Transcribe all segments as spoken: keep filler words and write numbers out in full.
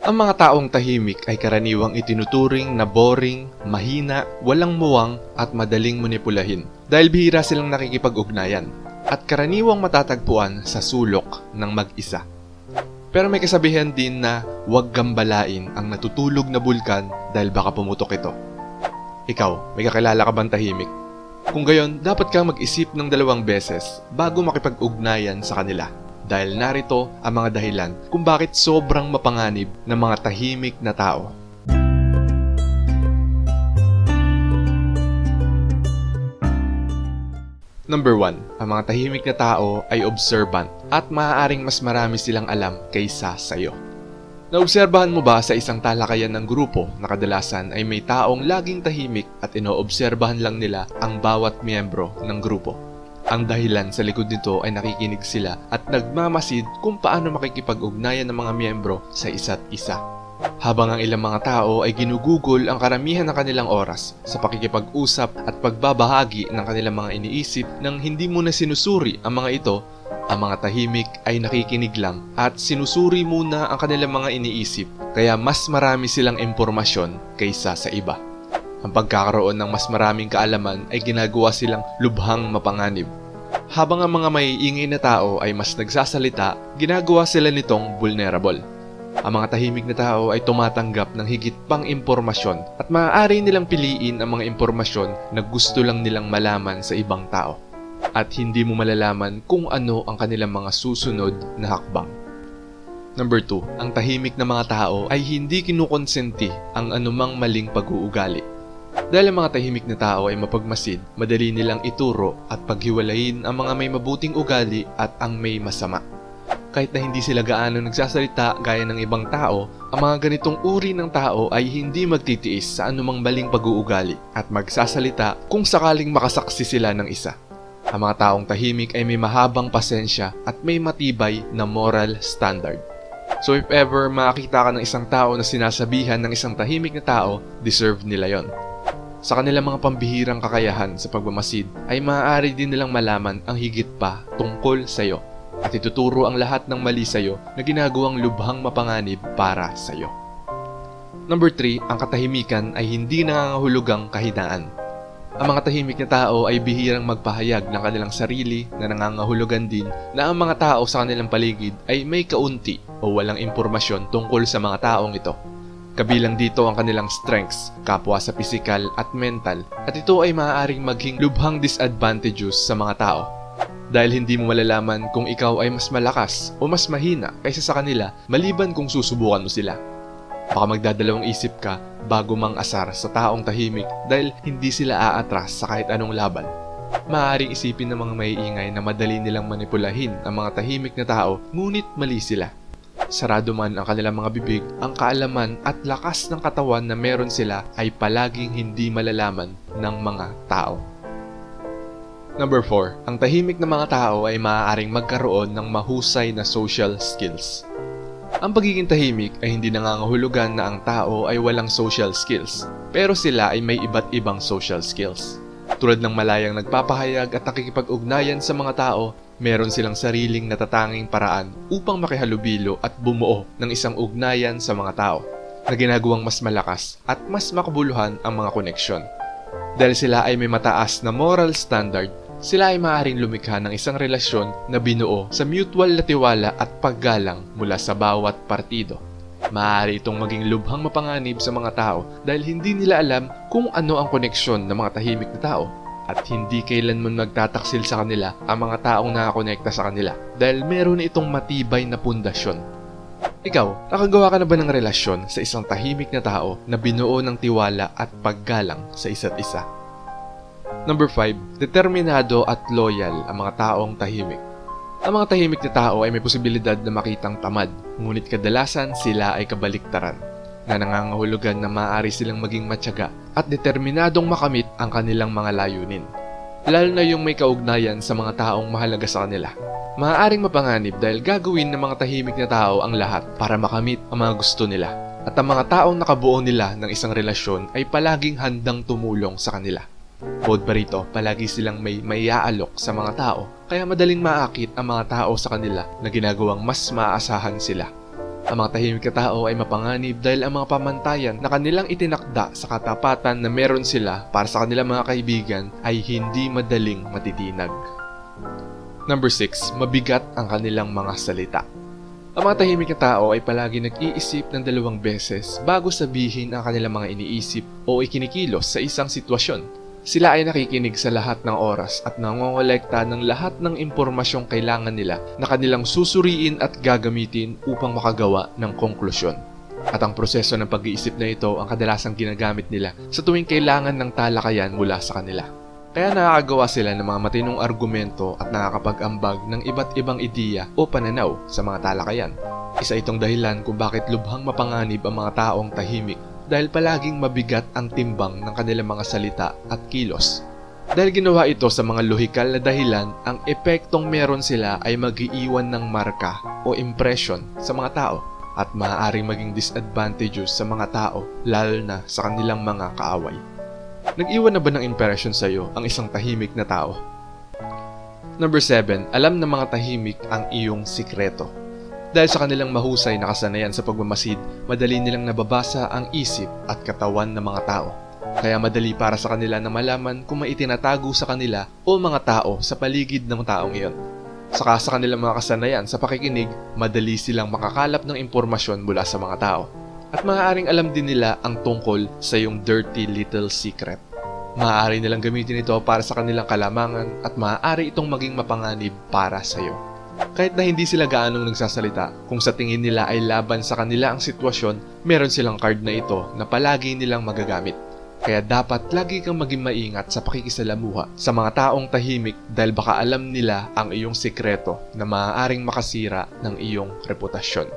Ang mga taong tahimik ay karaniwang itinuturing na boring, mahina, walang muwang at madaling manipulahin dahil bihira silang nakikipag-ugnayan at karaniwang matatagpuan sa sulok ng mag-isa. Pero may kasabihan din na huwag gambalain ang natutulog na bulkan dahil baka pumutok ito. Ikaw, may kakilala ka bang tahimik? Kung gayon, dapat kang mag-isip ng dalawang beses bago makipag-ugnayan sa kanila. Dahil narito ang mga dahilan kung bakit sobrang mapanganib ng mga tahimik na tao. Number one. Ang mga tahimik na tao ay observant at maaaring mas marami silang alam kaysa sa'yo. Naobserbahan mo ba sa isang talakayan ng grupo na kadalasan ay may taong laging tahimik at inoobserbahan lang nila ang bawat miyembro ng grupo? Ang dahilan sa likod nito ay nakikinig sila at nagmamasid kung paano makikipag-ugnayan ng mga miyembro sa isa't isa. Habang ang ilang mga tao ay ginugugol ang karamihan ng kanilang oras sa pakikipag-usap at pagbabahagi ng kanilang mga iniisip nang hindi muna sinusuri ang mga ito, ang mga tahimik ay nakikinig lang at sinusuri muna ang kanilang mga iniisip kaya mas marami silang impormasyon kaysa sa iba. Ang pagkakaroon ng mas maraming kaalaman ay ginagawa silang lubhang mapanganib. Habang ang mga maiingay na tao ay mas nagsasalita, ginagawa sila nitong vulnerable. Ang mga tahimik na tao ay tumatanggap ng higit pang impormasyon at maaari nilang piliin ang mga impormasyon na gusto lang nilang malaman sa ibang tao. At hindi mo malalaman kung ano ang kanilang mga susunod na hakbang. Number two. Ang tahimik na mga tao ay hindi kinukonsenti ang anumang maling pag-uugali. Dahil ang mga tahimik na tao ay mapagmasid, madali nilang ituro at paghiwalayin ang mga may mabuting ugali at ang may masama. Kahit na hindi sila gaano nagsasalita gaya ng ibang tao, ang mga ganitong uri ng tao ay hindi magtitiis sa anumang maling pag-uugali at magsasalita kung sakaling makasaksi sila ng isa. Ang mga taong tahimik ay may mahabang pasensya at may matibay na moral standard. So if ever makakita ka ng isang tao na sinasabihan ng isang tahimik na tao, deserve nila yon. Sa kanilang mga pambihirang kakayahan sa pagmamasid ay maaari din nilang malaman ang higit pa tungkol sa iyo at ituturo ang lahat ng mali sa iyo na ginagawang lubhang mapanganib para sa iyo. Number three. Ang katahimikan ay hindi nangangahulugang kahinaan. Ang mga tahimik na tao ay bihirang magpahayag ng kanilang sarili na nangangahulugan din na ang mga tao sa kanilang paligid ay may kaunti o walang impormasyon tungkol sa mga taong ito. Kabilang dito ang kanilang strengths, kapwa sa pisikal at mental, at ito ay maaaring maging lubhang disadvantageous sa mga tao. Dahil hindi mo malalaman kung ikaw ay mas malakas o mas mahina kaysa sa kanila maliban kung susubukan mo sila. Baka magdadalawang isip ka bago mang asar sa taong tahimik dahil hindi sila aatras sa kahit anong laban. Maaaring isipin ng mga maiingay na madali nilang manipulahin ang mga tahimik na tao, ngunit mali sila. Sarado man ang kanilang mga bibig, ang kaalaman at lakas ng katawan na meron sila ay palaging hindi malalaman ng mga tao. Number four. Ang tahimik na mga tao ay maaaring magkaroon ng mahusay na social skills. Ang pagiging tahimik ay hindi nangangahulugan na ang tao ay walang social skills, pero sila ay may iba't ibang social skills. Tulad ng malayang nagpapahayag at nakikipag-ugnayan sa mga tao, meron silang sariling natatanging paraan upang makihalubilo at bumuo ng isang ugnayan sa mga tao na ginagawang mas malakas at mas makabuluhan ang mga koneksyon. Dahil sila ay may mataas na moral standard, sila ay maaaring lumikha ng isang relasyon na binuo sa mutual na tiwala at paggalang mula sa bawat partido. Maaari itong maging lubhang mapanganib sa mga tao dahil hindi nila alam kung ano ang koneksyon ng mga tahimik na tao. At hindi kailanman magtataksil sa kanila ang mga taong nakakonekta sa kanila dahil meron itong matibay na pundasyon. Ikaw, nakagawa ka na ba ng relasyon sa isang tahimik na tao na binuo ng tiwala at paggalang sa isa't isa? Number five. Determinado at loyal ang mga taong tahimik. Ang mga tahimik na tao ay may posibilidad na makitang tamad, ngunit kadalasan sila ay kabaliktaran, na nangangahulugan na maaari silang maging matyaga at determinadong makamit ang kanilang mga layunin. Lalo na yung may kaugnayan sa mga taong mahalaga sa kanila. Maaaring mapanganib dahil gagawin ng mga tahimik na tao ang lahat para makamit ang mga gusto nila. At ang mga taong nakabuo nila ng isang relasyon ay palaging handang tumulong sa kanila. Bukod pa rito, palagi silang may maiaalok sa mga tao, kaya madaling maakit ang mga tao sa kanila na ginagawang mas maaasahan sila. Ang mga tahimik na tao ay mapanganib dahil ang mga pamantayan na kanilang itinakda sa katapatan na meron sila para sa kanilang mga kaibigan ay hindi madaling matitinag. Number six. Mabigat ang kanilang mga salita. Ang mga tahimik na tao ay palagi nag-iisip ng dalawang beses bago sabihin ang kanilang mga iniisip o ikinikilos sa isang sitwasyon. Sila ay nakikinig sa lahat ng oras at nangongolekta ng lahat ng impormasyong kailangan nila na kanilang susuriin at gagamitin upang makagawa ng konklusyon. At ang proseso ng pag-iisip na ito ang kadalasang ginagamit nila sa tuwing kailangan ng talakayan mula sa kanila. Kaya nakakagawa sila ng mga matinong argumento at nakakapag-ambag ng iba't ibang ideya o pananaw sa mga talakayan. Isa itong dahilan kung bakit lubhang mapanganib ang mga taong tahimik dahil palaging mabigat ang timbang ng kanilang mga salita at kilos. Dahil ginawa ito sa mga lohikal na dahilan, ang epektong meron sila ay mag-iiwan ng marka o impression sa mga tao at maaaring maging disadvantageous sa mga tao lalo na sa kanilang mga kaaway. Nag-iwan na ba ng impression sa iyo ang isang tahimik na tao? Number seven. Alam ng mga tahimik ang iyong sikreto. Dahil sa kanilang mahusay na kasanayan sa pagmamasid, madali nilang nababasa ang isip at katawan ng mga tao. Kaya madali para sa kanila na malaman kung may itinatago sa kanila o mga tao sa paligid ng taong iyon. Saka sa kanilang mga kasanayan sa pakikinig, madali silang makakalap ng impormasyon mula sa mga tao. At maaaring alam din nila ang tungkol sa iyong dirty little secret. Maaari nilang gamitin ito para sa kanilang kalamangan at maaari itong maging mapanganib para sa iyo. Kahit na hindi sila gaanong nagsasalita, kung sa tingin nila ay laban sa kanila ang sitwasyon, meron silang card na ito na palagi nilang magagamit. Kaya dapat lagi kang maging maingat sa pakikisalamuha sa mga taong tahimik dahil baka alam nila ang iyong sikreto na maaaring makasira ng iyong reputasyon.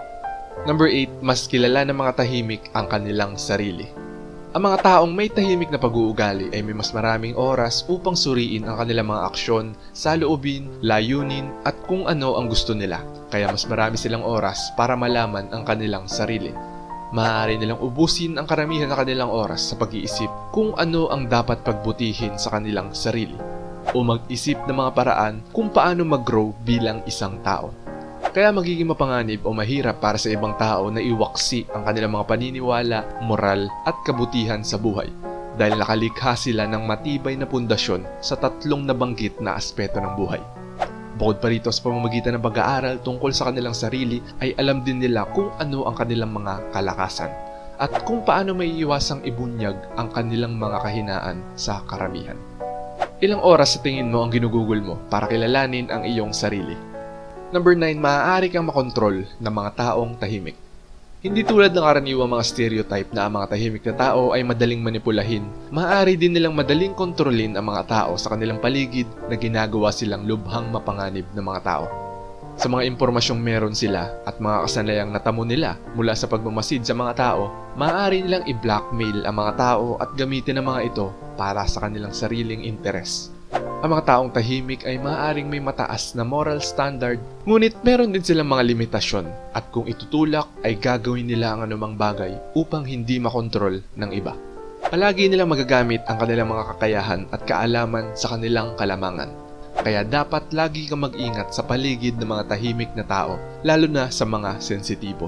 Number eight. Mas kilala ng mga tahimik ang kanilang sarili. Ang mga taong may tahimik na pag-uugali ay may mas maraming oras upang suriin ang kanilang mga aksyon, saloobin, layunin at kung ano ang gusto nila. Kaya mas marami silang oras para malaman ang kanilang sarili. Maaari nilang ubusin ang karamihan ng kanilang oras sa pag-iisip kung ano ang dapat pagbutihin sa kanilang sarili o mag-isip ng mga paraan kung paano mag-grow bilang isang tao. Kaya magiging mapanganib o mahirap para sa ibang tao na iwaksi ang kanilang mga paniniwala, moral at kabutihan sa buhay dahil nakalikha sila ng matibay na pundasyon sa tatlong nabanggit na aspeto ng buhay. Bukod pa rito sa pamamagitan ng pag-aaral tungkol sa kanilang sarili ay alam din nila kung ano ang kanilang mga kalakasan at kung paano may iwasang ibunyag ang kanilang mga kahinaan sa karamihan. Ilang oras sa tingin mo ang ginugugol mo para kilalanin ang iyong sarili? Number nine. Maaari kang makontrol ng mga taong tahimik. Hindi tulad ng karaniwang mga stereotype na ang mga tahimik na tao ay madaling manipulahin, maaari din nilang madaling kontrolin ang mga tao sa kanilang paligid na ginagawa silang lubhang mapanganib ng mga tao. Sa mga impormasyong meron sila at mga kasanayang natamo nila mula sa pagmamasid sa mga tao, maaari nilang i-blackmail ang mga tao at gamitin ang mga ito para sa kanilang sariling interes. Ang mga taong tahimik ay maaaring may mataas na moral standard, ngunit meron din silang mga limitasyon at kung itutulak ay gagawin nila ang anumang bagay upang hindi makontrol ng iba. Palagi nilang magagamit ang kanilang mga kakayahan at kaalaman sa kanilang kalamangan. Kaya dapat lagi kang mag-ingat sa paligid ng mga tahimik na tao, lalo na sa mga sensitibo.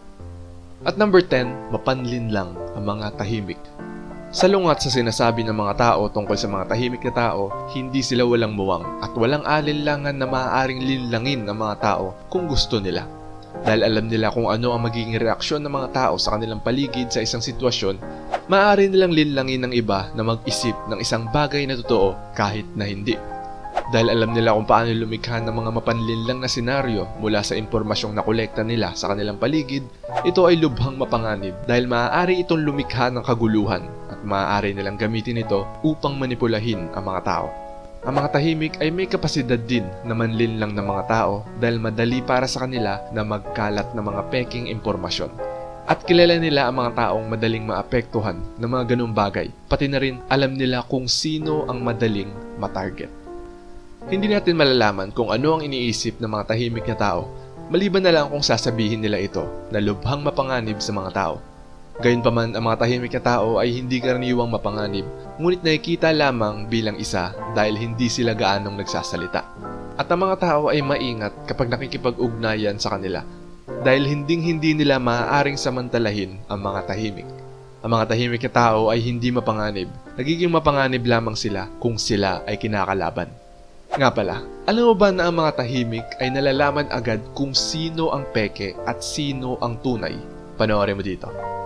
At number ten, mapanlin lang ang mga tahimik. Salungat sa sinasabi ng mga tao tungkol sa mga tahimik na tao, hindi sila walang muwang at walang alinlangan na maaaring linlangin ng mga tao kung gusto nila. Dahil alam nila kung ano ang magiging reaksyon ng mga tao sa kanilang paligid sa isang sitwasyon, maaari nilang linlangin ng iba na mag-isip ng isang bagay na totoo kahit na hindi. Dahil alam nila kung paano lumikha ng mga mapanlinlang na senaryo mula sa impormasyong nakolekta nila sa kanilang paligid, ito ay lubhang mapanganib dahil maaari itong lumikha ng kaguluhan at maaari nilang gamitin ito upang manipulahin ang mga tao. Ang mga tahimik ay may kapasidad din na manlinlang ng mga tao dahil madali para sa kanila na magkalat ng mga peking impormasyon. At kilala nila ang mga taong madaling maapektuhan ng mga ganung bagay, pati na rin alam nila kung sino ang madaling matarget. Hindi natin malalaman kung ano ang iniisip ng mga tahimik na tao, maliban na lang kung sasabihin nila ito na lubhang mapanganib sa mga tao. Gayunpaman, ang mga tahimik na tao ay hindi karaniwang mapanganib, ngunit nakikita lamang bilang isa dahil hindi sila gaanong nagsasalita. At ang mga tao ay maingat kapag nakikipag-ugnayan sa kanila dahil hinding-hindi nila maaaring samantalahin ang mga tahimik. Ang mga tahimik na tao ay hindi mapanganib. Nagiging mapanganib lamang sila kung sila ay kinakalaban. Nga pala, alam mo ba na ang mga tahimik ay nalalaman agad kung sino ang peke at sino ang tunay? Panoorin mo dito.